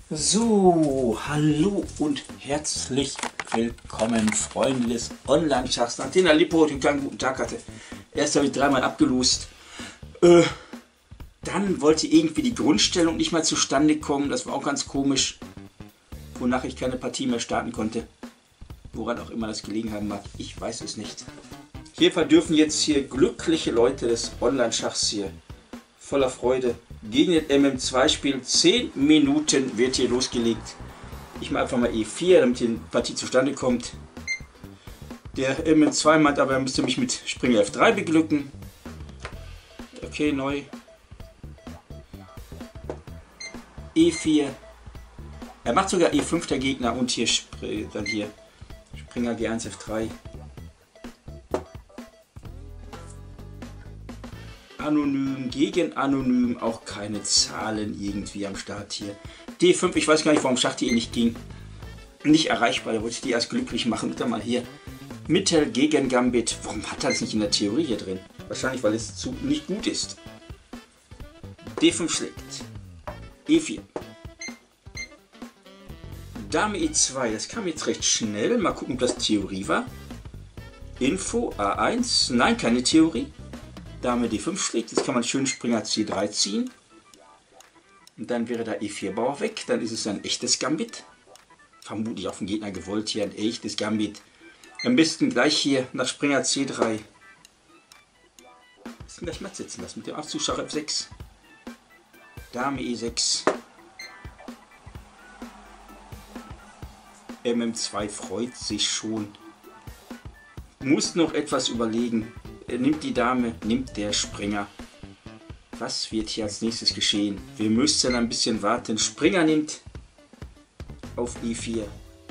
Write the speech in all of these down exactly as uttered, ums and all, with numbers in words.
So, hallo und herzlich willkommen, Freunde des Online-Schachs. Nachdem der Lippo den kleinen guten Tag hatte, erst habe ich dreimal abgelost. Äh, dann wollte irgendwie die Grundstellung nicht mal zustande kommen, das war auch ganz komisch, wonach ich keine Partie mehr starten konnte. Woran auch immer das gelegen haben mag, ich weiß es nicht. Hierfür dürfen jetzt hier glückliche Leute des Online-Schachs hier voller Freude gegen den M M zwei spielen. zehn Minuten wird hier losgelegt. Ich mache einfach mal E vier, damit die Partie zustande kommt. Der M M zwei meint aber, er müsste mich mit Springer F drei beglücken. Okay, neu. E vier. Er macht sogar E fünf der Gegner und hier dann hier Springer G eins F drei. Anonym gegen Anonym, auch keine Zahlen irgendwie am Start hier. D fünf, ich weiß gar nicht, warum Schach die nicht ging. Nicht erreichbar, da wollte ich die erst glücklich machen. Und dann mal hier. Mittel gegen Gambit. Warum hat er das nicht in der Theorie hier drin? Wahrscheinlich, weil es zu nicht gut ist. D fünf schlägt. E vier. Dame E zwei, das kam jetzt recht schnell. Mal gucken, ob das Theorie war. Info A eins, nein, keine Theorie. Dame D fünf schlägt, jetzt kann man schön Springer C drei ziehen. Und dann wäre da E vier Bauer weg, dann ist es ein echtes Gambit. Vermutlich auf den Gegner gewollt hier, ein echtes Gambit. Am besten gleich hier nach Springer C drei. Das gleich matt setzen lassen mit dem Abzug Schach F sechs. Dame E sechs. M M zwei freut sich schon. Muss noch etwas überlegen. Er nimmt die Dame, nimmt der Springer. Was wird hier als nächstes geschehen? Wir müssen ein bisschen warten. Springer nimmt auf E vier.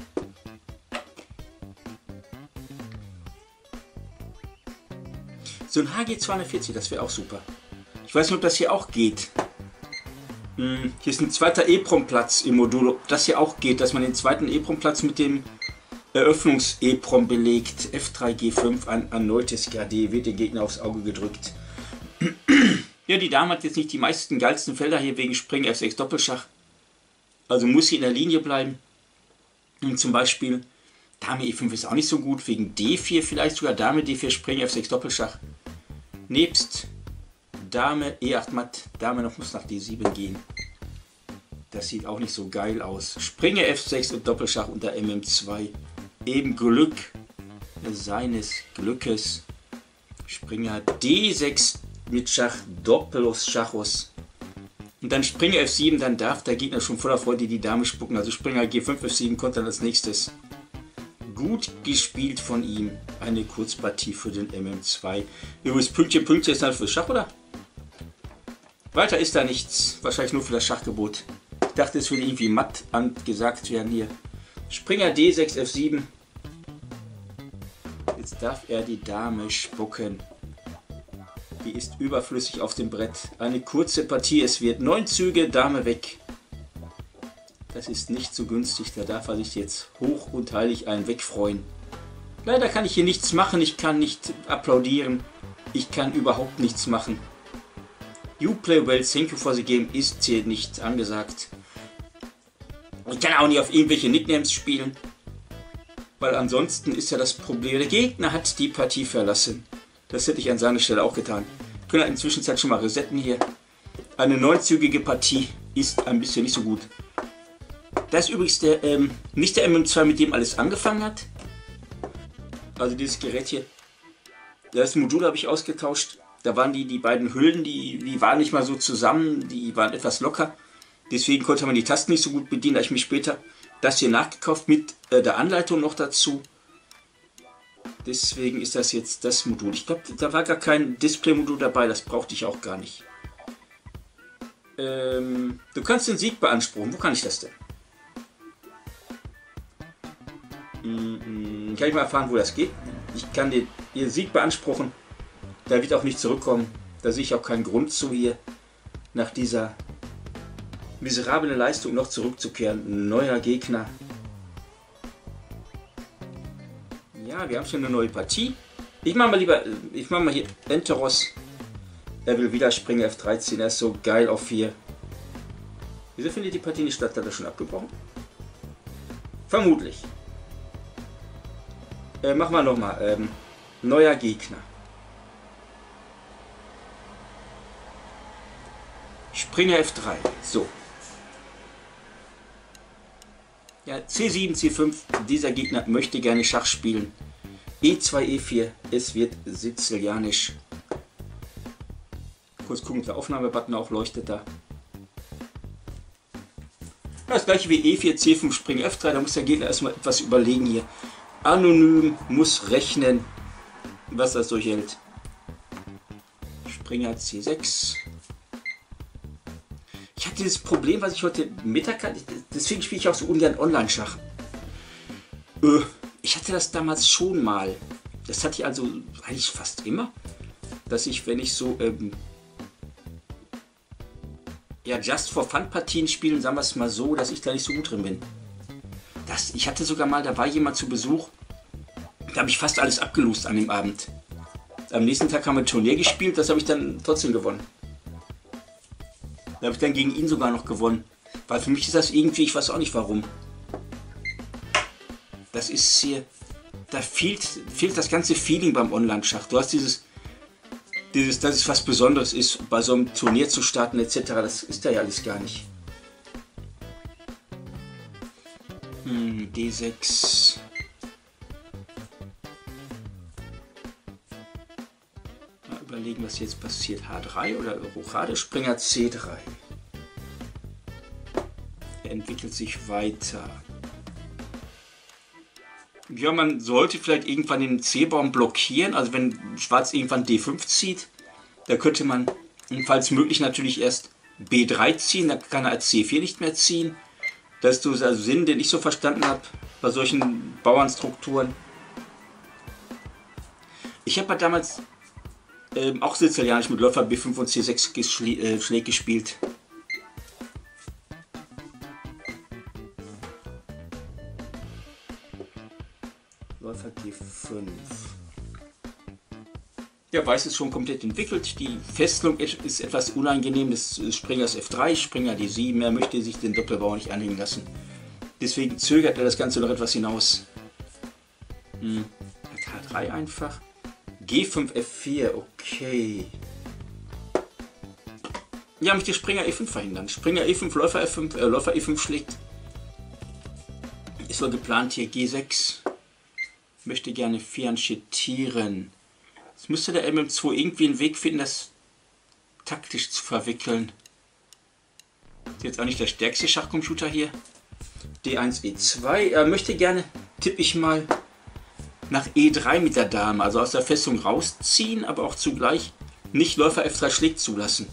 So ein H G zweihundertvierzig, das wäre auch super. Ich weiß nicht, ob das hier auch geht. Hm, hier ist ein zweiter EEPROM-Platz im Modul. Ob das hier auch geht, dass man den zweiten EEPROM-Platz mit dem Eröffnungs-EEPROM belegt. F drei G fünf, ein erneutes G D, wird den Gegner aufs Auge gedrückt. Ja, die Dame hat jetzt nicht die meisten geilsten Felder hier wegen Springer F sechs Doppelschach. Also muss sie in der Linie bleiben. Und zum Beispiel Dame E fünf ist auch nicht so gut, wegen D vier vielleicht sogar Dame D vier Springer F sechs Doppelschach. Nebst Dame E acht matt, Dame noch muss nach D sieben gehen. Das sieht auch nicht so geil aus. Springer F sechs und Doppelschach unter M M zwei. Eben Glück seines Glückes. Springer D sechs mit Schach Doppelus Schachus. Und dann Springer F sieben, dann darf der Gegner schon voller Freude die Dame spucken. Also Springer G fünf F sieben kommt dann als nächstes. Gut gespielt von ihm. Eine Kurzpartie für den M M zwei. Übrigens Pünktchen, Pünktchen ist dann für Schach, oder? Weiter ist da nichts. Wahrscheinlich nur für das Schachgebot. Ich dachte, es würde irgendwie matt angesagt werden hier. Springer D sechs F sieben. Jetzt darf er die Dame spucken. Die ist überflüssig auf dem Brett. Eine kurze Partie. Es wird neun Züge, Dame weg. Das ist nicht so günstig. Da darf er sich jetzt hoch und heilig einen wegfreuen. Leider kann ich hier nichts machen. Ich kann nicht applaudieren. Ich kann überhaupt nichts machen. You play well, thank you for the game ist hier nicht angesagt. Ich kann auch nicht auf irgendwelche Nicknames spielen, weil ansonsten ist ja das Problem, der Gegner hat die Partie verlassen. Das hätte ich an seiner Stelle auch getan. Wir können in der Zwischenzeit schon mal resetten hier. Eine neunzügige Partie ist ein bisschen nicht so gut. Das ist übrigens der, ähm, nicht der M M zwei, mit dem alles angefangen hat. Also dieses Gerät hier. Das Modul habe ich ausgetauscht. Da waren die, die beiden Hüllen, die, die waren nicht mal so zusammen, die waren etwas locker. Deswegen konnte man die Tasten nicht so gut bedienen. Da habe ich mir später das hier nachgekauft mit äh, der Anleitung noch dazu. Deswegen ist das jetzt das Modul. Ich glaube, da war gar kein Display-Modul dabei, das brauchte ich auch gar nicht. Ähm, du kannst den Sieg beanspruchen. Wo kann ich das denn? Hm, kann ich mal erfahren, wo das geht? Ich kann den, den Sieg beanspruchen. Da wird auch nicht zurückkommen. Da sehe ich auch keinen Grund zu, hier nach dieser miserablen Leistung noch zurückzukehren. Neuer Gegner. Ja, wir haben schon eine neue Partie. Ich mache mal lieber, ich mache mal hier Enteros. Er will wieder Springer F dreizehn, er ist so geil auf vier. Wieso findet die Partie nicht statt? Hat er schon abgebrochen? Vermutlich. Äh, machen wir nochmal. Ähm, neuer Gegner. Springer F drei. So. Ja, C sieben, C fünf. Dieser Gegner möchte gerne Schach spielen. E zwei, E vier. Es wird sizilianisch. Kurz gucken, ob der Aufnahmebutton auch leuchtet da. Das gleiche wie E vier, C fünf, Springer F drei. Da muss der Gegner erstmal etwas überlegen hier. Anonym muss rechnen, was er so hält. Springer C sechs. Ich hatte dieses Problem, was ich heute Mittag hatte. Deswegen spiele ich auch so ungern Online-Schach. Äh, ich hatte das damals schon mal. Das hatte ich also eigentlich fast immer. Dass ich, wenn ich so ähm, ja, Just for Fun Partien spielen, sagen wir es mal so, dass ich da nicht so gut drin bin. Das, ich hatte sogar mal, da war jemand zu Besuch, da habe ich fast alles abgelost an dem Abend. Am nächsten Tag haben wir ein Turnier gespielt, das habe ich dann trotzdem gewonnen. Da habe ich dann gegen ihn sogar noch gewonnen. Weil für mich ist das irgendwie, ich weiß auch nicht warum. Das ist hier, da fehlt, fehlt das ganze Feeling beim Online-Schach. Du hast dieses, dieses, dass es was Besonderes ist, bei so einem Turnier zu starten et cetera. Das ist da ja alles gar nicht. Hm, D sechs. Mal überlegen, was jetzt passiert. H drei oder Rochade? Springer C drei. Er entwickelt sich weiter. Ja, man sollte vielleicht irgendwann den C-Baum blockieren. Also wenn Schwarz irgendwann D fünf zieht, da könnte man, falls möglich, natürlich erst B drei ziehen. Dann kann er C vier nicht mehr ziehen. Das ist der Sinn, den ich so verstanden habe bei solchen Bauernstrukturen. Ich habe ja damals ähm, auch sizilianisch mit Läufer B fünf und C sechs äh, Schläg gespielt. Läufer D fünf. Ja, Weiß ist schon komplett entwickelt. Die Fesselung ist etwas unangenehm des Springers F drei, Springer D sieben. Er möchte sich den Doppelbauer nicht anhängen lassen. Deswegen zögert er das Ganze noch etwas hinaus. Hm. H drei einfach. G fünf, F vier, okay. Ja, möchte Springer E fünf verhindern. Springer E fünf, Läufer F fünf, äh, Läufer E fünf schlägt. Ist so geplant hier G sechs. Möchte gerne fianchettieren. Jetzt müsste der M M zwei irgendwie einen Weg finden, das taktisch zu verwickeln. Ist jetzt auch nicht der stärkste Schachcomputer hier. D eins, E zwei. Er möchte gerne, tippe ich mal, nach E drei mit der Dame, also aus der Festung rausziehen, aber auch zugleich nicht Läufer F drei schlägt zulassen.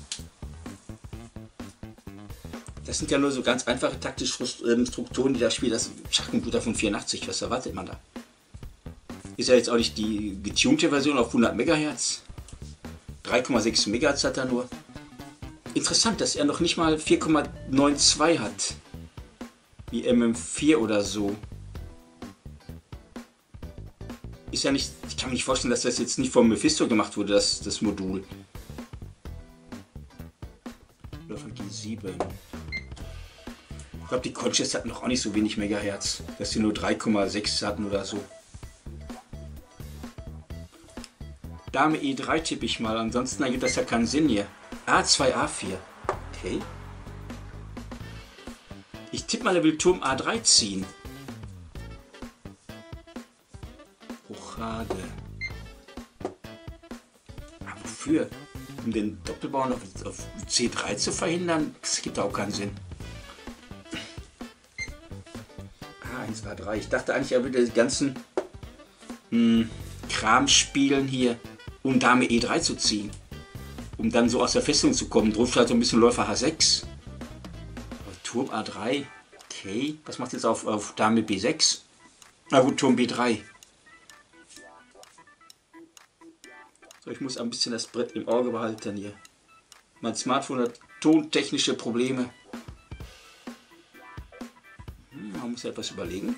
Das sind ja nur so ganz einfache taktische Strukturen, die das Spiel, das Schachcomputer von vierundachtzig, was erwartet man da? Ist ja jetzt auch nicht die getunte Version auf hundert Megahertz. drei Komma sechs Megahertz hat er nur. Interessant, dass er noch nicht mal vier Komma zweiundneunzig hat. Wie M M vier oder so. Ist ja nicht, ich kann mir nicht vorstellen, dass das jetzt nicht vom Mephisto gemacht wurde, das, das Modul. Läufer G sieben. Ich glaube, die Conchess hatten noch auch nicht so wenig Megahertz, dass sie nur drei Komma sechs hatten oder so. Dame E drei tippe ich mal, ansonsten ergibt das ja keinen Sinn hier. A zwei, A vier. Okay. Ich tippe mal, er will Turm A drei ziehen. Rochade. Aber wofür? Um den Doppelbauer noch auf C drei zu verhindern? Das gibt auch keinen Sinn. A eins, A drei. Ich dachte eigentlich, er würde den ganzen hm, Kram spielen hier, um Dame E drei zu ziehen. Um dann so aus der Festung zu kommen. Drum vielleicht so ein bisschen Läufer H sechs. Turm A drei. Okay. Was macht jetzt auf, auf Dame B sechs? Na gut, Turm B drei. So, ich muss ein bisschen das Brett im Auge behalten hier. Mein Smartphone hat tontechnische Probleme. Hm, man muss ja etwas überlegen.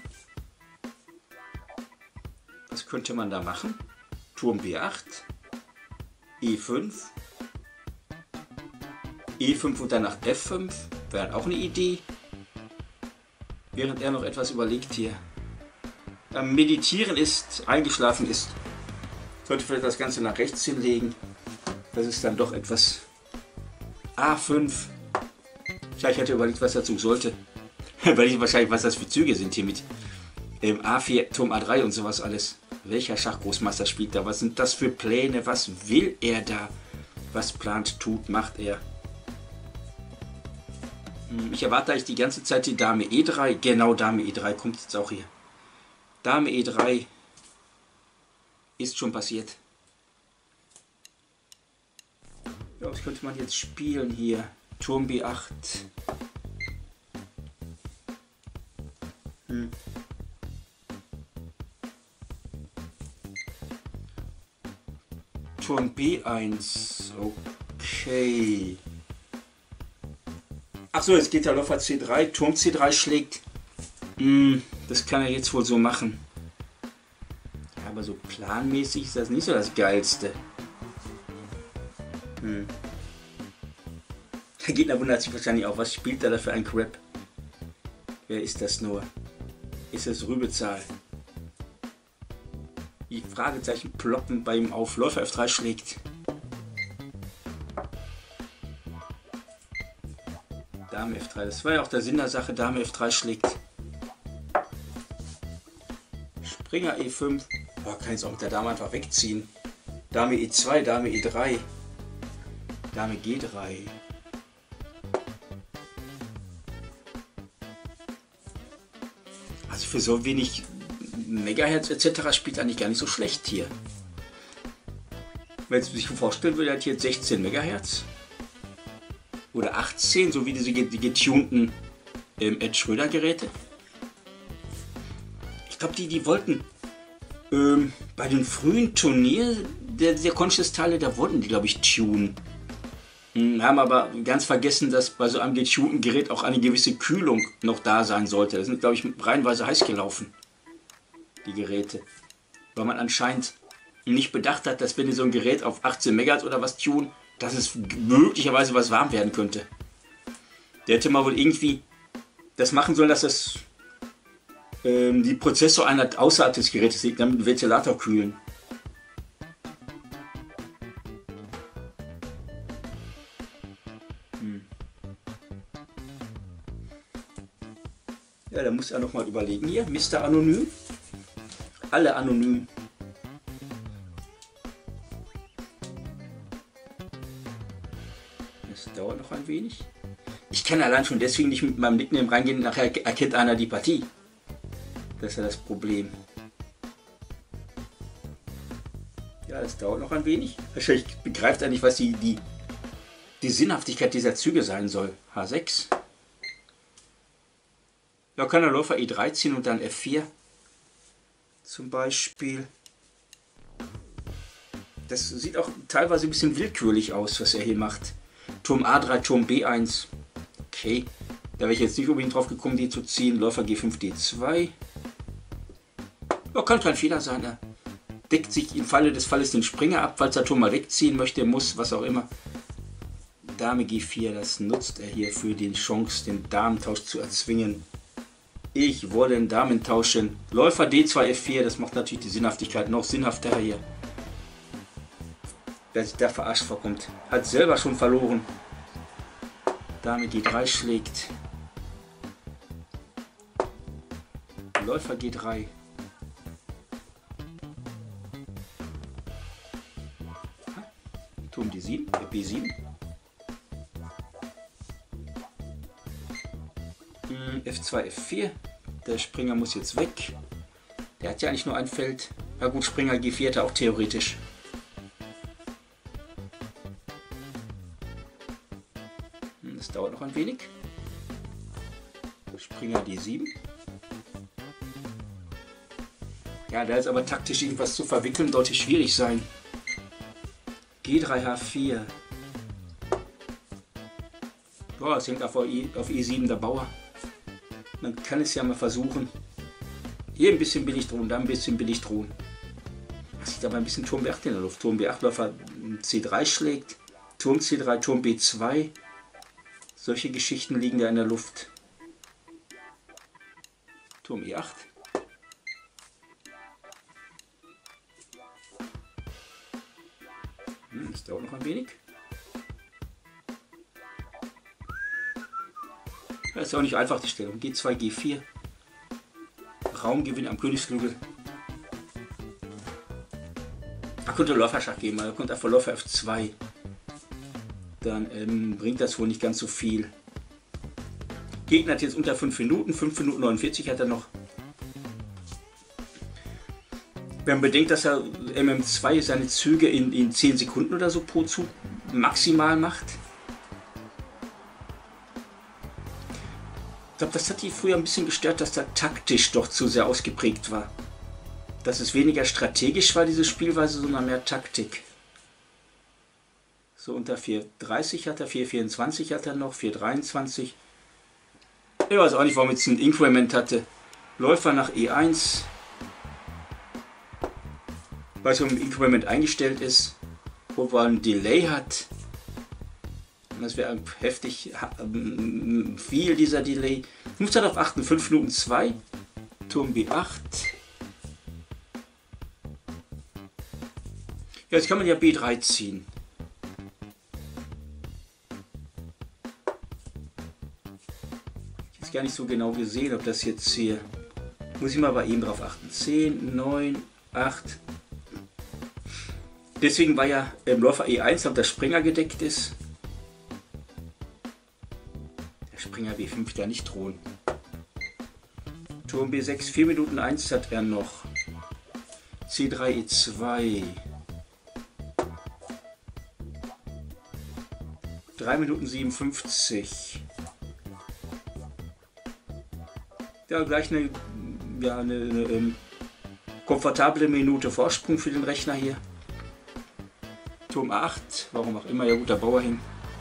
Was könnte man da machen? Turm B acht. E fünf. E fünf und danach F fünf. Wäre auch eine Idee. Während er noch etwas überlegt hier. Am Meditieren ist, eingeschlafen ist. Sollte vielleicht das Ganze nach rechts hinlegen. Das ist dann doch etwas... A fünf. Vielleicht hätte er überlegt, was der Zug sollte. Weil ich wahrscheinlich, was das für Züge sind hier mit ähm, A vier, Turm A drei und sowas alles. Welcher Schachgroßmeister spielt da? Was sind das für Pläne? Was will er da? Was plant, tut, macht er? Hm, ich erwarte eigentlich die ganze Zeit die Dame E drei. Genau, Dame E drei kommt jetzt auch hier. Dame E drei ist schon passiert. Ja, was könnte man jetzt spielen hier? Turm B acht. Hm. Turm B eins. Okay. Achso, jetzt geht der Läufer C drei. Turm C drei schlägt. Hm, das kann er jetzt wohl so machen. Ja, aber so planmäßig ist das nicht so das Geilste. Hm. Der Gegner wundert sich wahrscheinlich auch, was spielt er da für ein Crap? Wer ist das nur? Ist es Rübezahl? Die Fragezeichen ploppen bei ihm auf. Läufer F drei schlägt. Dame F drei. Das war ja auch der Sinn der Sache. Dame F drei schlägt. Springer E fünf. Oh, kann jetzt auch mit der Dame einfach wegziehen. Dame E zwei, Dame E drei. Dame G drei. Also für so wenig Megahertz et cetera spielt eigentlich gar nicht so schlecht hier. Wenn man sich vorstellen würde, hat hier sechzehn Megahertz. Oder achtzehn, so wie diese die getunten ähm, Ed Schröder Geräte. Ich glaube, die, die wollten ähm, bei den frühen Turnier der, der Conscious-Teile, da wollten die, glaube ich, tunen. Hm, haben aber ganz vergessen, dass bei so einem getunten Gerät auch eine gewisse Kühlung noch da sein sollte. Das sind, glaube ich, reihenweise heiß gelaufen, die Geräte. Weil man anscheinend nicht bedacht hat, dass wenn ihr so ein Gerät auf achtzehn Megahertz oder was tun, dass es möglicherweise was warm werden könnte. Der hätte mal wohl irgendwie das machen sollen, dass das ähm, die Prozessoreinheit außerhalb des Gerätes liegt, damit den Ventilator kühlen. Hm. Ja, da muss er noch mal überlegen hier. Mister Anonym. Alle anonym. Das dauert noch ein wenig. Ich kann allein schon deswegen nicht mit meinem Nickname reingehen, nachher erkennt einer die Partie. Das ist ja das Problem. Ja, das dauert noch ein wenig. Wahrscheinlich begreift er nicht, was die, die, die Sinnhaftigkeit dieser Züge sein soll. H sechs. Da kann der Läufer E drei ziehen und dann F vier. Zum Beispiel. Das sieht auch teilweise ein bisschen willkürlich aus, was er hier macht. Turm A drei, Turm B eins. Okay. Da wäre ich jetzt nicht unbedingt drauf gekommen, die zu ziehen. Läufer G fünf, D zwei. Ja, kann kein Fehler sein. Er deckt sich im Falle des Falles den Springer ab, falls er Turm mal wegziehen möchte, muss, was auch immer. Dame G vier, das nutzt er hier für die Chance, den Damentausch zu erzwingen. Ich wolle den Damen tauschen. Läufer D zwei, F vier, das macht natürlich die Sinnhaftigkeit noch sinnhafter hier. Wer sich da verarscht vorkommt, hat selber schon verloren. Dame G drei schlägt. Läufer G drei. Turm D sieben, äh, B sieben. F zwei, F vier. Der Springer muss jetzt weg. Der hat ja eigentlich nur ein Feld. Na gut, Springer G vier hat er auch theoretisch. Das dauert noch ein wenig. Springer D sieben. Ja, da ist aber taktisch irgendwas zu verwickeln, sollte schwierig sein. G drei, H vier. Boah, es hängt auf, auf E sieben der Bauer. Man kann es ja mal versuchen. Hier ein bisschen billig drohen, da ein bisschen billig drohen. Das sieht aber ein bisschen Turm B acht in der Luft. Turm B acht Läufer C drei schlägt. Turm C drei, Turm B zwei. Solche Geschichten liegen da in der Luft. Turm E acht. Hm, das dauert noch ein wenig. Das ist auch nicht einfach die Stellung. G zwei, G vier. Raumgewinn am Königsflügel. Er könnte Läuferschach geben, er könnte einfach Läufer F zwei. Dann ähm, bringt das wohl nicht ganz so viel. Gegner hat jetzt unter fünf Minuten, fünf Minuten neunundvierzig hat er noch. Wenn man bedenkt, dass er M M zwei seine Züge in, in zehn Sekunden oder so pro Zug maximal macht. Ich glaube, das hat die früher ein bisschen gestört, dass er taktisch doch zu sehr ausgeprägt war. Dass es weniger strategisch war, diese Spielweise, sondern mehr Taktik. So unter vier dreißig hat er, vier vierundzwanzig hat er noch, vier dreiundzwanzig. Ich weiß auch nicht, warum jetzt ein Increment hatte. Läufer nach E eins. Weiß nicht, ob ein Increment eingestellt ist. Wo man ein Delay hat. Das wäre heftig viel, dieser Delay. Ich muss darauf achten, fünf Minuten zwei. Turm B acht. Ja, jetzt kann man ja B drei ziehen. Jetzt gar nicht so genau gesehen, ob das jetzt hier... Muss ich mal bei ihm drauf achten. zehn, neun, acht. Deswegen war ja im Läufer E eins, ob der Springer gedeckt ist. Der Springer B fünf da nicht drohen. Turm B sechs, vier Minuten eins hat er noch. C drei, E zwei. drei Minuten siebenundfünfzig. Ja, gleich eine, ja, eine, eine ähm, komfortable Minute Vorsprung für den Rechner hier. Turm A acht, warum auch immer, ja guter Bauer hin.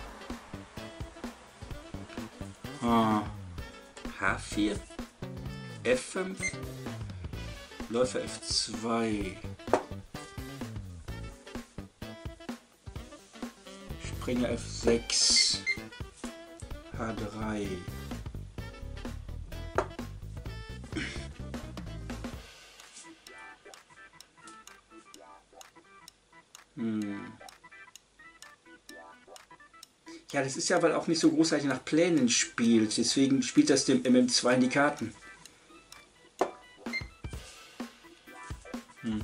Ah, H vier, F fünf, Läufer F zwei. Springer F sechs, H drei. Hm. Ja, das ist ja, weil auch nicht so großartig nach Plänen spielt. Deswegen spielt das dem M M zwei in die Karten. Hm.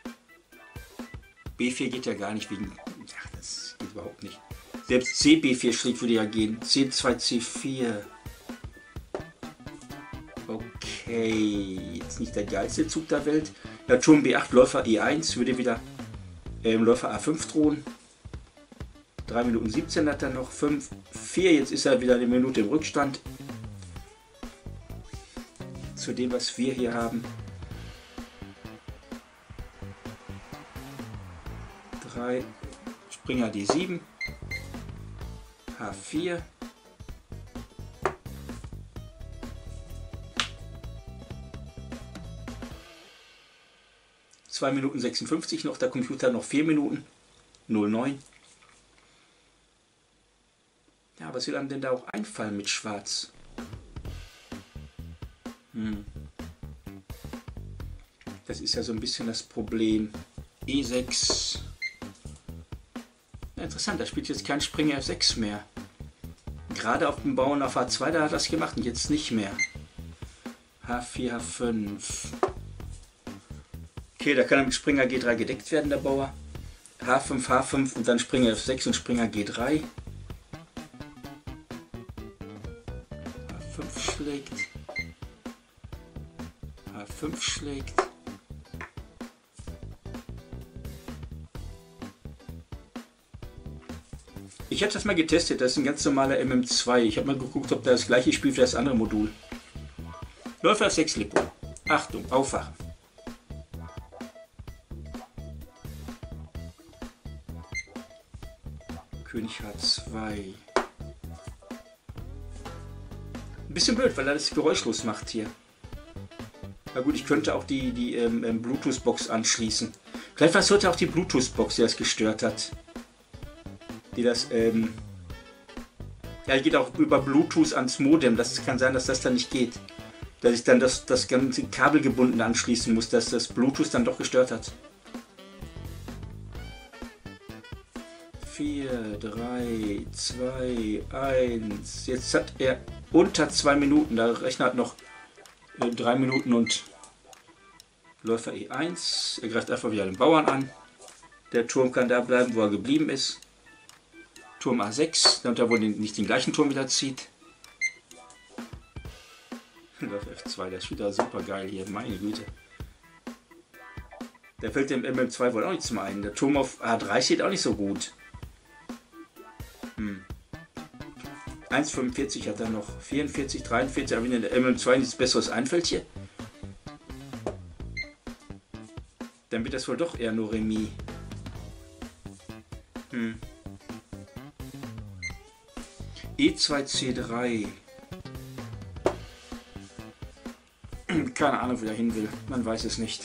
B vier geht ja gar nicht wegen... Ach, das geht überhaupt nicht. Selbst C B vier schlägt würde ja gehen. C zwei, C vier. Okay, jetzt nicht der geilste Zug der Welt. Ja, Turm B acht, Läufer E eins würde wieder ähm, Läufer A fünf drohen. drei Minuten siebzehn hat er noch. fünf, vier, jetzt ist er wieder eine Minute im Rückstand. Zu dem, was wir hier haben. drei, Springer D sieben. H vier. zwei Minuten sechsundfünfzig noch, der Computer noch vier Minuten. null neun. Ja, was will einem denn da auch einfallen mit Schwarz? Hm. Das ist ja so ein bisschen das Problem. E sechs. Ja, interessant, da spielt jetzt kein Springer F sechs mehr. Gerade auf dem Bauern auf H zwei, da hat er das gemacht und jetzt nicht mehr. H vier, H fünf. Okay, da kann er mit Springer G drei gedeckt werden, der Bauer. H fünf, H fünf und dann Springer F sechs und Springer G drei. H fünf schlägt. H fünf schlägt. Ich habe das mal getestet, das ist ein ganz normaler M M zwei. Ich habe mal geguckt, ob da das gleiche spielt wie das andere Modul. Läufer F sechs Lipo. Achtung, aufwachen. König H zwei. Ein bisschen blöd, weil er das geräuschlos macht hier. Na gut, ich könnte auch die, die ähm, Bluetooth-Box anschließen. Vielleicht war es heute auch die Bluetooth-Box, die das gestört hat. Die das, ähm, Ja, geht auch über Bluetooth ans Modem. Das kann sein, dass das dann nicht geht. Dass ich dann das, das ganze Kabel gebunden anschließen muss, dass das Bluetooth dann doch gestört hat. vier, drei, zwei, eins. Jetzt hat er unter zwei Minuten. Der Rechner hat noch äh, drei Minuten und Läufer E eins. Er greift einfach wieder den Bauern an. Der Turm kann da bleiben, wo er geblieben ist. Turm A sechs, damit er wohl nicht den gleichen Turm wieder zieht. Läufer F zwei, das ist wieder super geil hier, meine Güte. Der fällt dem M M zwei wohl auch nicht zum einen. Der Turm auf A drei steht auch nicht so gut. Hm. eins Komma fünfundvierzig hat er noch. vierundvierzig, dreiundvierzig, aber wenn der M M zwei nichts Besseres einfällt hier, dann wird das wohl doch eher nur Remis. Hm. E zwei C drei. Keine Ahnung, wo er hin will. Man weiß es nicht.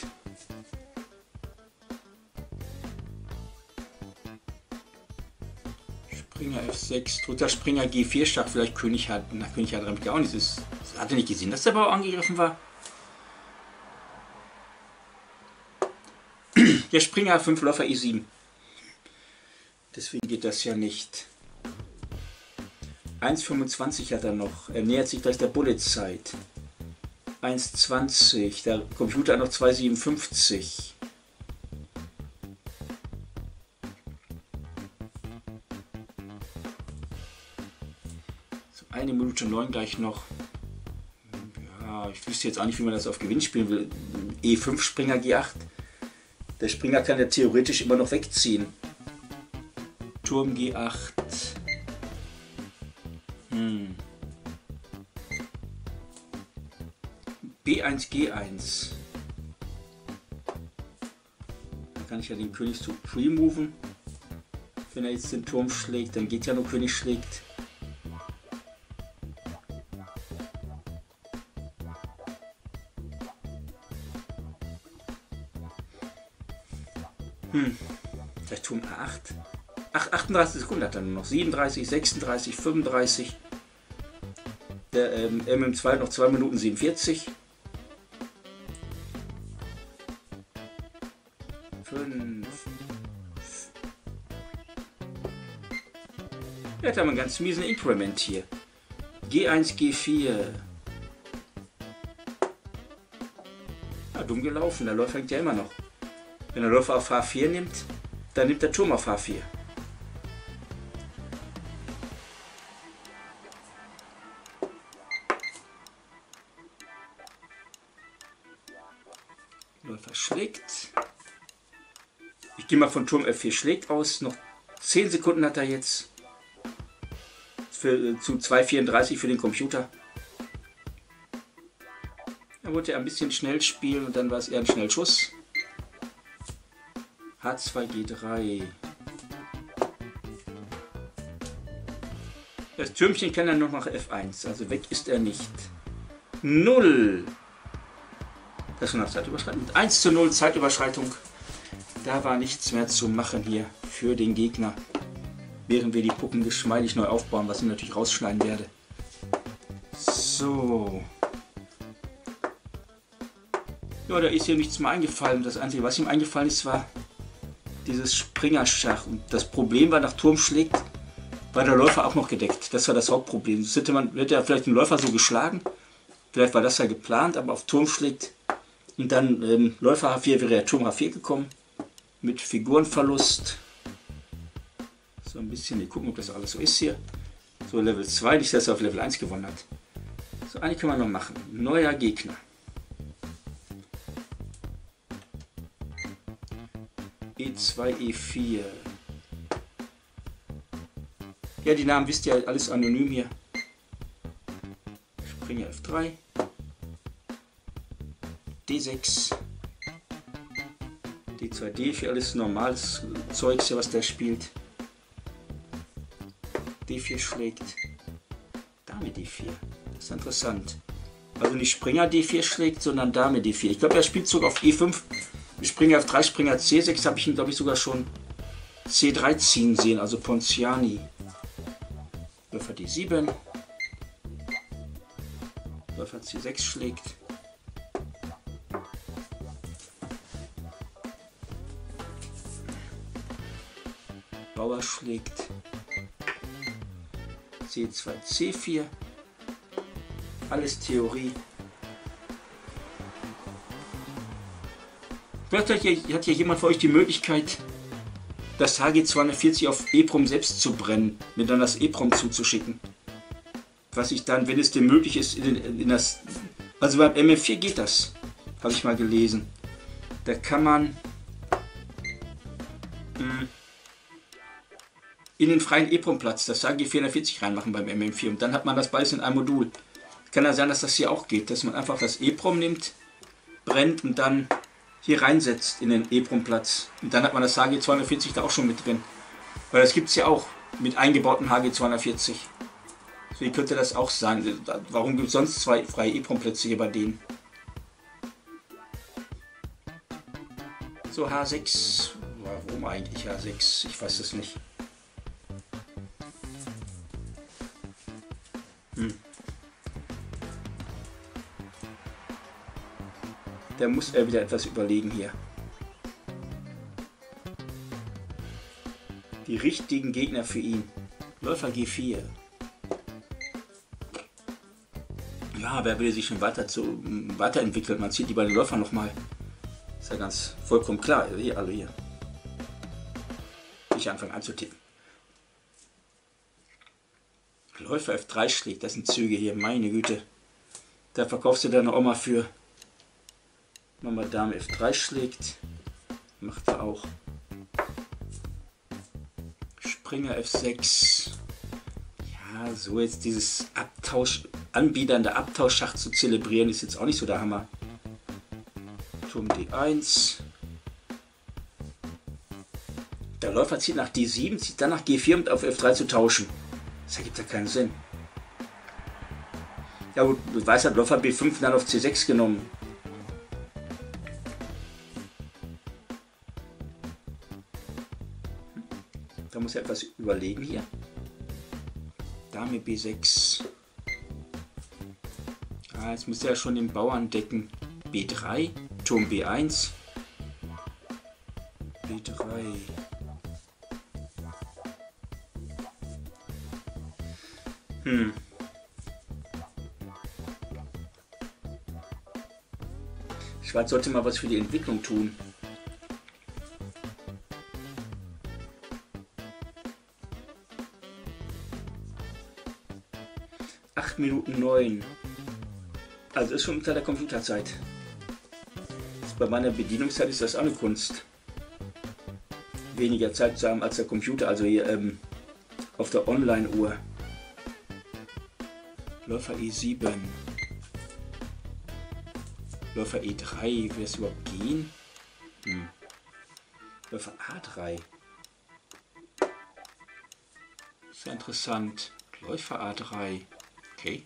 Springer F sechs. Dritter Springer G vier Schach. Vielleicht König hat. Na, König hat damit gar nichts. Das, hat er nicht gesehen, dass der Bauer angegriffen war? Der Springer A fünf, Läufer E sieben. Deswegen geht das ja nicht. eins Komma fünfundzwanzig hat er noch. Er nähert sich gleich der Bullet-Zeit. eins Komma zwanzig. Der Computer hat noch zwei Komma siebenundfünfzig. So, eine Minute neun gleich noch. Ja, ich wüsste jetzt auch nicht, wie man das auf Gewinn spielen will. E fünf, Springer G acht. Der Springer kann ja theoretisch immer noch wegziehen. Turm G acht. Hm. B eins G eins. Da kann ich ja den Königszug pre-moven. Wenn er jetzt den Turm schlägt, dann geht ja nur König schlägt. Hm. Der Turm A acht. Ach, achtunddreißig Sekunden hat er nur noch. siebenunddreißig, sechsunddreißig, fünfunddreißig. Der ähm, M M zwei noch zwei Minuten siebenundvierzig. fünf. Ja, da haben wir einen ganz miesen Increment hier. G eins, G vier. Ja, dumm gelaufen. Der Läufer hängt ja immer noch. Wenn der Läufer auf H vier nimmt, dann nimmt der Turm auf H vier. Läufer schlägt. Ich gehe mal von Turm F vier schlägt aus. Noch zehn Sekunden hat er jetzt. Für, zu zwei Komma vierunddreißig für den Computer. Da wollte er ein bisschen schnell spielen und dann war es eher ein Schnellschuss. H zwei G drei. Das Türmchen kann dann noch nach F eins, also weg ist er nicht. null. Das war eine Zeitüberschreitung. eins zu null Zeitüberschreitung. Da war nichts mehr zu machen hier für den Gegner. Während wir die Puppen geschmeidig neu aufbauen, was ich natürlich rausschneiden werde. So. Ja, da ist hier nichts mehr eingefallen. Das Einzige, was ihm eingefallen ist, war dieses Springerschach. Und das Problem war, nach Turm schlägt, war der Läufer auch noch gedeckt. Das war das Hauptproblem. Das hätte man, hätte er vielleicht den Läufer so geschlagen. Vielleicht war das ja geplant, aber auf Turm schlägt. Und dann ähm, Läufer H vier wäre der Turm H vier gekommen. Mit Figurenverlust. So ein bisschen, wir gucken, ob das alles so ist hier. So Level zwei, nicht dass er auf Level eins gewonnen hat. So, eine können wir noch machen. Neuer Gegner. E zwei, E vier. Ja, die Namen wisst ihr, alles anonym hier. Springer F drei. D sechs. D zwei, D vier, alles normales Zeugs hier, was der spielt. D vier schlägt. Dame D vier. Das ist interessant. Also nicht Springer D vier schlägt, sondern Dame D vier. Ich glaube, der Spielzug auf E fünf, Springer F drei, Springer C sechs, habe ich ihn, glaube ich, sogar schon C drei ziehen sehen, also Ponziani. Läufer D sieben. Läufer C sechs schlägt. Bauer schlägt. C zwei, C vier. Alles Theorie. Vielleicht hat hier, hat hier jemand für euch die Möglichkeit, das H G zweihundertvierzig auf EEPROM selbst zu brennen, mir dann das EEPROM zuzuschicken. Was ich dann, wenn es denn möglich ist, in, in das... Also beim M M vier geht das, habe ich mal gelesen. Da kann man mh, in den freien EEPROM-Platz das H G vierhundertvierzig reinmachen beim M M vier und dann hat man das beides in einem Modul. Kann ja sein, dass das hier auch geht, dass man einfach das EEPROM nimmt, brennt und dann hier reinsetzt in den EEPROM-Platz. Und dann hat man das H G zweihundertvierzig da auch schon mit drin. Weil das gibt es ja auch mit eingebautem H G zweihundertvierzig. Wie könnte das auch sein? Warum gibt es sonst zwei freie EEPROM-Plätze hier bei denen? So, H sechs. Warum eigentlich H sechs? Ich weiß es nicht. Hm. Da muss er wieder etwas überlegen hier. Die richtigen Gegner für ihn. Läufer G vier. Ja, wer will sich schon weiter zu, weiterentwickeln? Man zieht die beiden Läufer nochmal. Ist ja ganz vollkommen klar. Hier, alle hier. Ich anfange an zu tippen. Läufer F drei schlägt. Das sind Züge hier. Meine Güte. Da verkaufst du deine Oma für. Mama Dame F drei schlägt. Macht er auch. Springer F sechs. Ja, so jetzt dieses Abtausch, anbiedernde Abtauschschach zu zelebrieren, ist jetzt auch nicht so der Hammer. Turm D eins. Der Läufer zieht nach D sieben, zieht dann nach G vier, um auf F drei zu tauschen. Das ergibt ja keinen Sinn. Ja gut, weiß hat Läufer B fünf dann auf C sechs genommen. Da muss er etwas überlegen hier. Dame B sechs. Ah, jetzt müsste er schon den Bauern decken. B drei. Turm B eins. B drei. Hm. Schwarz sollte mal was für die Entwicklung tun. acht Minuten neun. Also ist schon unter der Computerzeit. Bei meiner Bedienungszeit ist das auch eine Kunst. Weniger Zeit zu haben als der Computer, also hier ähm, auf der Online-Uhr. Läufer E sieben. Läufer E drei. Will das überhaupt gehen? Hm. Läufer A drei. Sehr interessant. Läufer A drei. Okay.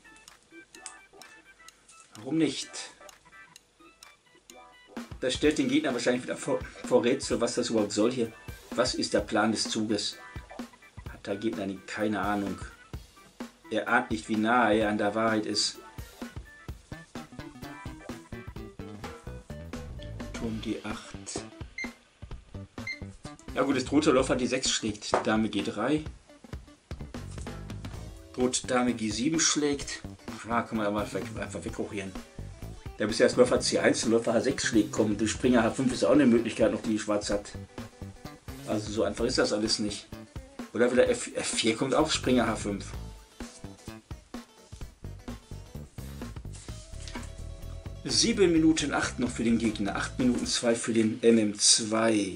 Warum nicht? Das stellt den Gegner wahrscheinlich wieder vor, vor Rätsel, was das überhaupt soll hier. Was ist der Plan des Zuges? Hat der Gegner keine Ahnung. Er ahnt nicht, wie nah er an der Wahrheit ist. Turm D acht. Ja gut, das drohte Läufer D sechs schlägt. Dame G drei. Droht Dame G sieben schlägt. Ja, kann man aber einfach wegkochieren. Da bis erst Läufer C eins und Läufer H sechs schlägt kommen. Durch Springer H fünf ist auch eine Möglichkeit noch, die Schwarz hat. Also so einfach ist das alles nicht. Oder wieder F vier kommt auch Springer H fünf. sieben Minuten acht noch für den Gegner. acht Minuten zwei für den M M zwei.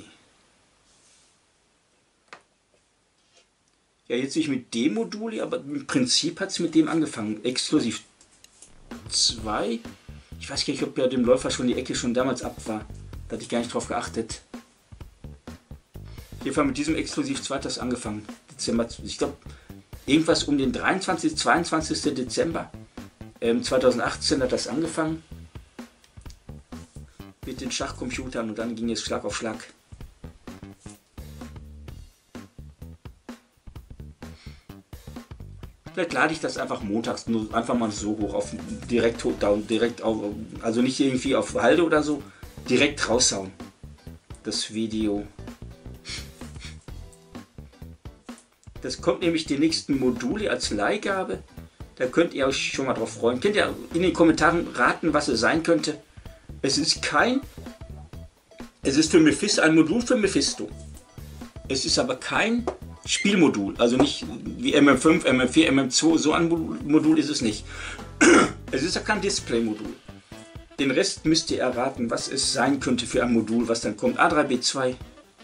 Ja, jetzt nicht mit dem Modul, aber im Prinzip hat es mit dem angefangen. Exklusiv zwei. Ich weiß gar nicht, ob ja dem Läufer schon die Ecke schon damals ab war. Da hatte ich gar nicht drauf geachtet. Auf jeden Fall mit diesem Exklusiv zwei hat das angefangen. Dezember, ich glaube, irgendwas um den dreiundzwanzigsten, zweiundzwanzigsten Dezember ähm, zweitausendachtzehn hat das angefangen. Mit den Schachcomputern und dann ging es Schlag auf Schlag. Vielleicht lade ich das einfach montags nur einfach mal so hoch, auf direkt, direkt auf, also nicht irgendwie auf Halde oder so, direkt raushauen. Das Video. Das kommt nämlich die nächsten Module als Leihgabe. Da könnt ihr euch schon mal drauf freuen. Könnt ihr in den Kommentaren raten, was es sein könnte. Es ist kein... Es ist für Mephisto, ein Modul für Mephisto. Es ist aber kein Spielmodul. Also nicht wie M M fünf, M M vier, M M zwei. So ein Modul ist es nicht. Es ist ja kein Display-Modul. Den Rest müsst ihr erraten, was es sein könnte für ein Modul, was dann kommt. A drei B zwei.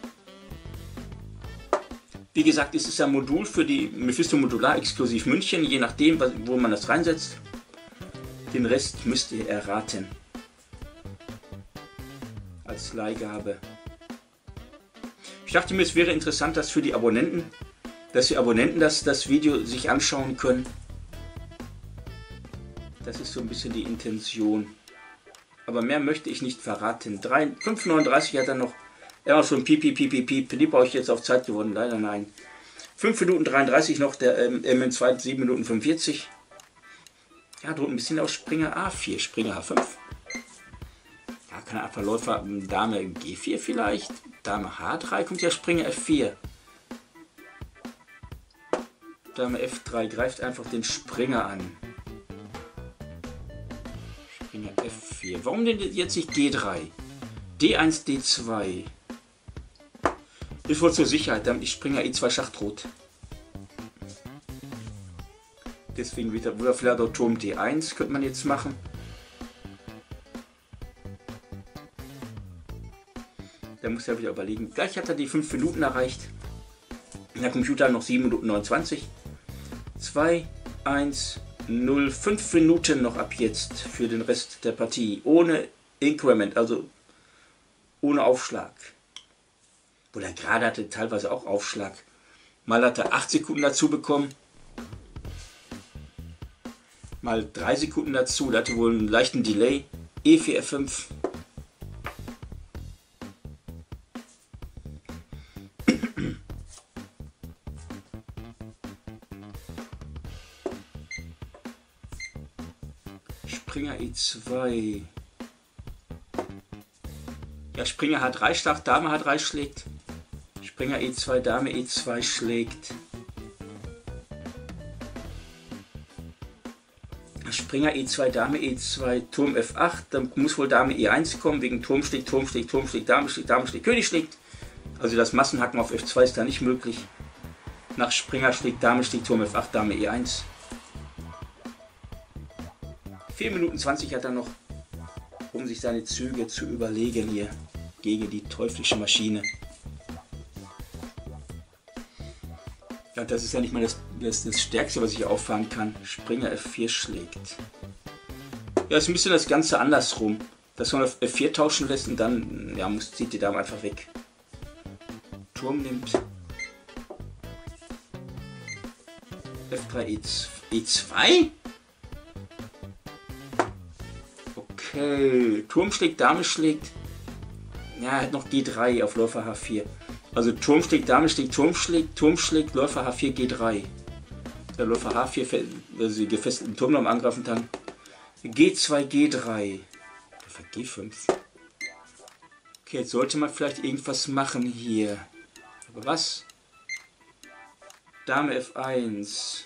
Wie gesagt, es ist ein Modul für die Mephisto Modular exklusiv München, je nachdem, wo man das reinsetzt. Den Rest müsst ihr erraten. Als Leihgabe. Ich dachte mir, es wäre interessant, dass für die Abonnenten, dass die Abonnenten das, das Video sich anschauen können. Das ist so ein bisschen die Intention. Aber mehr möchte ich nicht verraten. fünf neununddreißig hat er noch. Er hat schon piep, piep, piep, piep, piep. Lieb euch jetzt auf Zeit geworden. Leider nein. fünf Minuten dreiunddreißig noch, der ähm, M M zwei sieben Minuten fünfundvierzig. Ja, droht ein bisschen aus Springer A vier, Springer H fünf. Ja, keine Ahnung, Verläufer Dame G vier vielleicht. Dame H drei kommt ja Springer F vier. Dame F drei greift einfach den Springer an. Springer F vier. Warum denn jetzt nicht G drei? D eins, D zwei. Ist wohl zur Sicherheit, damit ich Springer E zwei Schachtrot. Deswegen wieder vielleicht auch Turm D eins könnte man jetzt machen. Da muss er wieder überlegen. Gleich hat er die fünf Minuten erreicht. Der Computer noch sieben Minuten neunundzwanzig. zwei, eins, null. fünf Minuten noch ab jetzt für den Rest der Partie. Ohne Increment, also ohne Aufschlag. Oder gerade hatte teilweise auch Aufschlag. Mal hat er acht Sekunden dazu bekommen. Mal drei Sekunden dazu. Da hatte wohl einen leichten Delay. E vier, F fünf. Springer E zwei. Ja, Springer H drei stark, Dame H drei schlägt. Springer E zwei, Dame E zwei schlägt. Springer E zwei, Dame E zwei, Turm F acht. Dann muss wohl Dame E eins kommen, wegen Turm schlägt, Turm schlägt, Turm schlägt, Dame schlägt, Dame schlägt, König schlägt. Also das Massenhacken auf F zwei ist da nicht möglich. Nach Springer schlägt, Dame schlägt, Turm F acht, Dame E eins. vier Minuten zwanzig hat er noch, um sich seine Züge zu überlegen hier gegen die teuflische Maschine. Ja, das ist ja nicht mal das, das, das Stärkste, was ich auffahren kann. Springer F vier schlägt. Ja, ist ein bisschen das Ganze andersrum. Dass man auf F vier tauschen lässt und dann ja, muss, zieht die Dame einfach weg. Turm nimmt. F drei, E zwei? Okay, Turm schlägt, Dame schlägt. Ja, er hat noch G drei auf Läufer H vier. Also Turm schlägt, Dame schlägt, Turm schlägt, Turm schlägt, Läufer H vier, G drei. Der Läufer H vier, also die gefesselten Turm noch angreifen kann. G zwei, G drei. Läufer G fünf. Okay, jetzt sollte man vielleicht irgendwas machen hier. Aber was? Dame F eins.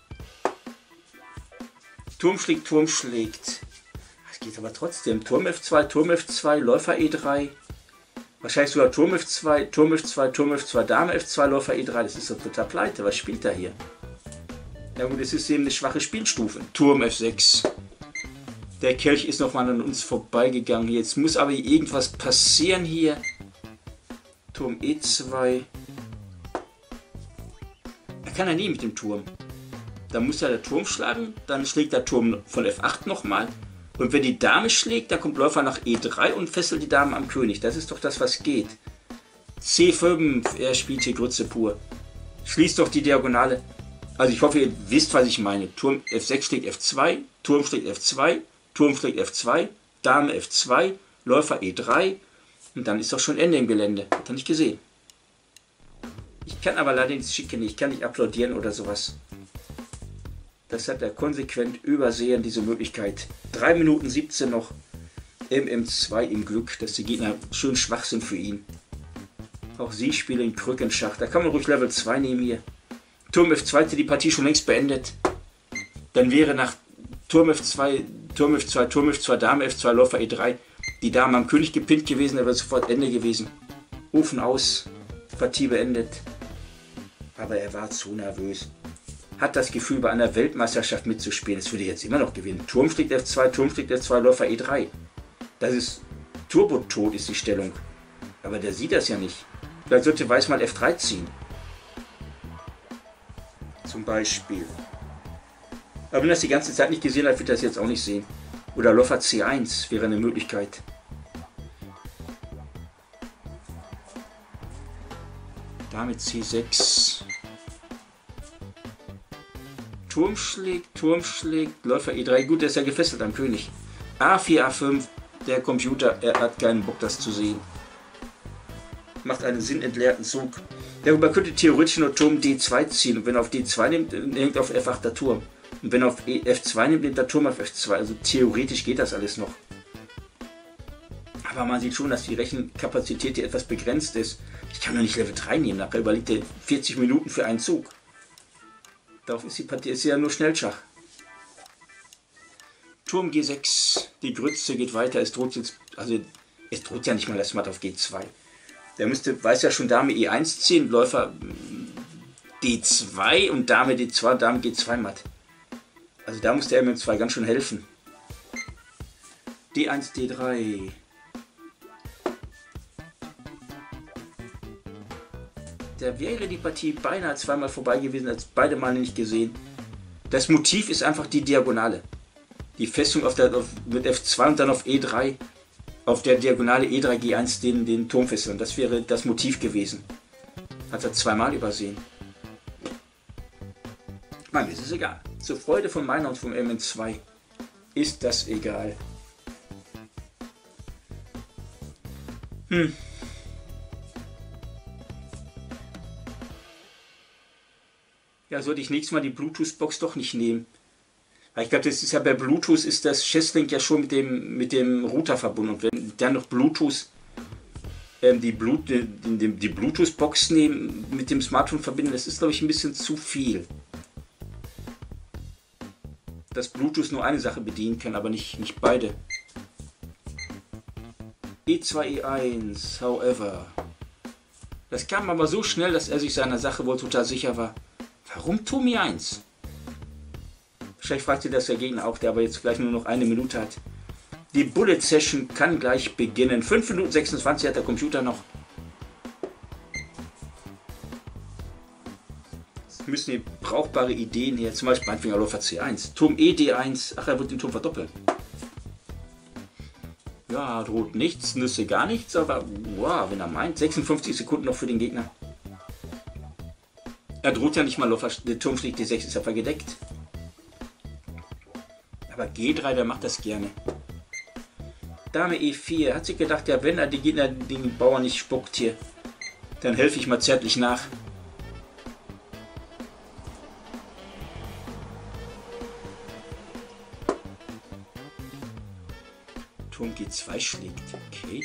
Turm schlägt, Turm schlägt. Das geht aber trotzdem. Turm F zwei, Turm F zwei, Läufer E drei. Wahrscheinlich sogar Turm F zwei, Turm F zwei, Turm F zwei, Dame F zwei, Läufer E drei. Das ist doch total pleite. Was spielt er hier? Ja gut, es ist eben eine schwache Spielstufe. Turm F sechs. Der Kelch ist nochmal an uns vorbeigegangen. Jetzt muss aber irgendwas passieren hier. Turm E zwei. Er kann ja nie mit dem Turm. Dann muss er der Turm schlagen. Dann schlägt der Turm von F acht nochmal. Und wenn die Dame schlägt, dann kommt Läufer nach E drei und fesselt die Dame am König. Das ist doch das, was geht. C fünf, er spielt hier Grütze pur. Schließt doch die Diagonale. Also ich hoffe, ihr wisst, was ich meine. Turm F sechs schlägt F zwei, Turm schlägt F zwei, Turm schlägt F zwei, Dame F zwei, Läufer E drei. Und dann ist doch schon Ende im Gelände. Hat er nicht gesehen. Ich kann aber leider nichts schicken. Ich kann nicht applaudieren oder sowas. Das hat er konsequent übersehen, diese Möglichkeit. drei Minuten siebzehn noch. M M zwei im Glück, dass die Gegner schön schwach sind für ihn. Auch sie spielen Krückenschach. Da kann man ruhig Level zwei nehmen hier. Turm F zwei hätte die Partie schon längst beendet. Dann wäre nach Turm F zwei, Turm F zwei, Turm F zwei, Dame F zwei, Läufer E drei die Dame am König gepinnt gewesen, da wäre sofort Ende gewesen. Ofen aus, Partie beendet. Aber er war zu nervös. Hat das Gefühl, bei einer Weltmeisterschaft mitzuspielen. Es würde jetzt immer noch gewinnen. Turm schlägt F zwei, Turm schlägt F zwei, Läufer E drei. Das ist Turbo-tot ist die Stellung. Aber der sieht das ja nicht. Vielleicht sollte Weiß mal F drei ziehen. Zum Beispiel. Aber wenn er das die ganze Zeit nicht gesehen hat, wird er das jetzt auch nicht sehen. Oder Läufer C eins wäre eine Möglichkeit. Dame C sechs. Turm schlägt, Turm schlägt, Läufer E drei. Gut, der ist ja gefesselt am König. A vier, A fünf. Der Computer, er hat keinen Bock, das zu sehen. Macht einen sinnentleerten Zug. Darüber könnte theoretisch nur Turm D zwei ziehen. Und wenn er auf D zwei nimmt, nimmt er auf F acht der Turm. Und wenn er auf F zwei nimmt, nimmt der Turm auf F zwei. Also theoretisch geht das alles noch. Aber man sieht schon, dass die Rechenkapazität hier etwas begrenzt ist. Ich kann doch nicht Level drei nehmen. Nachher überlegt er vierzig Minuten für einen Zug. Darauf ist die Partie ist ja nur Schnellschach. Turm G sechs. Die Grütze geht weiter. Es droht jetzt, also es droht ja nicht mal das Matt auf G zwei. Der müsste, weiß ja schon, Dame E eins ziehen, Läufer D zwei und Dame D zwei, Dame G zwei Matt. Also da muss der M M zwei ganz schön helfen. D eins, D drei. Da wäre die Partie beinahe zweimal vorbei gewesen, als beide Male nicht gesehen. Das Motiv ist einfach die Diagonale. Die Festung auf der, auf, mit F zwei und dann auf E drei. Auf der Diagonale E drei, G eins den, den Turm fesseln. Das wäre das Motiv gewesen. Hat er zweimal übersehen. Mann, ist es egal. Zur Freude von meiner und vom M M zwei ist das egal. Hm. Ja, sollte ich nächstes Mal die Bluetooth-Box doch nicht nehmen. Weil ich glaube, das ist ja bei Bluetooth ist das Chesslink ja schon mit dem, mit dem Router verbunden. Und wenn dann noch Bluetooth ähm, die, Blut, die, die, die Bluetooth-Box nehmen, mit dem Smartphone verbinden, das ist, glaube ich, ein bisschen zu viel. Dass Bluetooth nur eine Sache bedienen kann, aber nicht, nicht beide. E zwei, E eins, however. Das kam aber so schnell, dass er sich seiner Sache wohl total sicher war. Warum Turm E eins? Wahrscheinlich fragt sich das der Gegner auch, der aber jetzt gleich nur noch eine Minute hat. Die Bullet Session kann gleich beginnen. fünf Minuten sechsundzwanzig hat der Computer noch. Es müssen hier brauchbare Ideen her. Zum Beispiel Anfänger Läufer C eins. Turm E D eins. Ach, er wird den Turm verdoppeln. Ja, droht nichts, nüsse gar nichts, aber wow, wenn er meint. sechsundfünfzig Sekunden noch für den Gegner. Er droht ja nicht mal Läufer. Der Turm schlägt D sechs, ist ja gedeckt. Aber G drei, der macht das gerne. Dame E vier. Hat sich gedacht, ja, wenn er die Gegner den Bauern nicht spuckt hier, dann helfe ich mal zärtlich nach. Turm G zwei schlägt. Okay.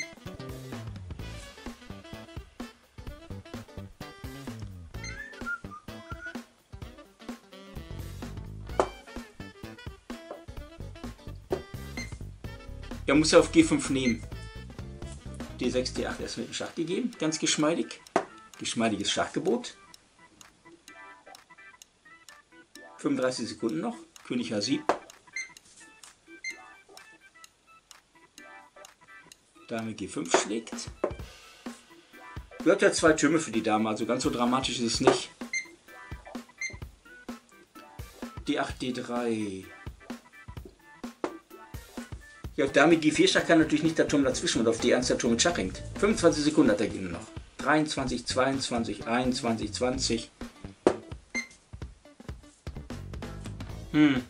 Er muss ja auf G fünf nehmen. D sechs, D acht erst mit dem Schach gegeben. Ganz geschmeidig. Geschmeidiges Schachgebot. fünfunddreißig Sekunden noch. König H sieben. Dame G fünf schlägt. Gehört ja zwei Türme für die Dame, also ganz so dramatisch ist es nicht. D acht, D drei. Ja, auf Dame G vier Schach kann natürlich nicht der Turm dazwischen und auf D eins der Turm mit Schach hängt. fünfundzwanzig Sekunden hat der Gegner noch. dreiundzwanzig, zweiundzwanzig, einundzwanzig, zwanzig. Hm.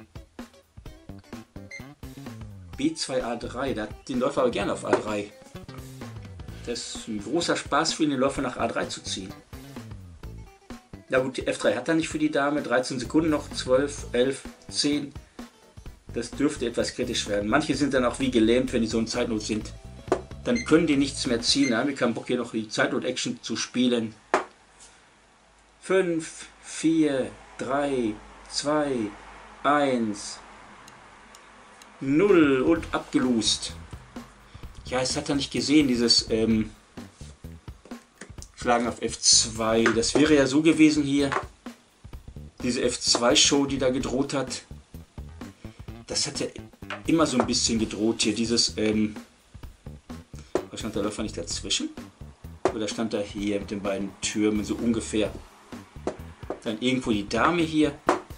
B zwei, A drei, der hat den Läufer aber gerne auf A drei. Das ist ein großer Spaß für ihn, den Läufer nach A drei zu ziehen. Ja gut, die F drei hat er nicht für die Dame. dreizehn Sekunden noch, zwölf, elf, zehn. Das dürfte etwas kritisch werden. Manche sind dann auch wie gelähmt, wenn die so in Zeitnot sind. Dann können die nichts mehr ziehen. Da haben wir keinen Bock, hier noch die Zeitnot-Action zu spielen. fünf, vier, drei, zwei, eins, null und abgelust. Ja, es hat er nicht gesehen, dieses ähm, Schlagen auf F zwei. Das wäre ja so gewesen hier. Diese F zwei Show, die da gedroht hat. Das hat ja immer so ein bisschen gedroht hier. Dieses, ähm, was stand der Läufer nicht dazwischen? Oder stand er hier mit den beiden Türmen so ungefähr? Dann irgendwo die Dame hier.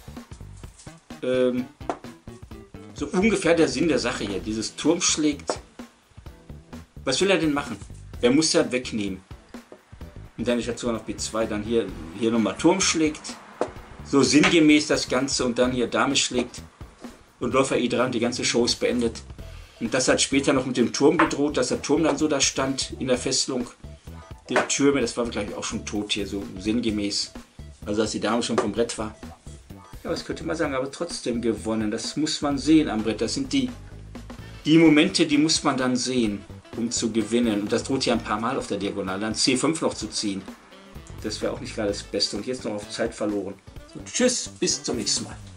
Ähm, so ungefähr der Sinn der Sache hier. Dieses Turm schlägt. Was will er denn machen? Er muss ja wegnehmen. Und dann ist er sogar noch B zwei. Dann hier, hier nochmal Turm schlägt. So sinngemäß das Ganze. Und dann hier Dame schlägt. Und Läufer E drei und die ganze Show ist beendet. Und das hat später noch mit dem Turm gedroht, dass der Turm dann so da stand in der Fesselung. Die Türme, das war gleich auch schon tot hier, so sinngemäß. Also dass die Dame schon vom Brett war. Ja, was könnte man sagen, aber trotzdem gewonnen. Das muss man sehen am Brett. Das sind die, die Momente, die muss man dann sehen, um zu gewinnen. Und das droht ja ein paar Mal auf der Diagonale. Dann C fünf noch zu ziehen. Das wäre auch nicht gerade das Beste. Und jetzt noch auf Zeit verloren. So, tschüss, bis zum nächsten Mal.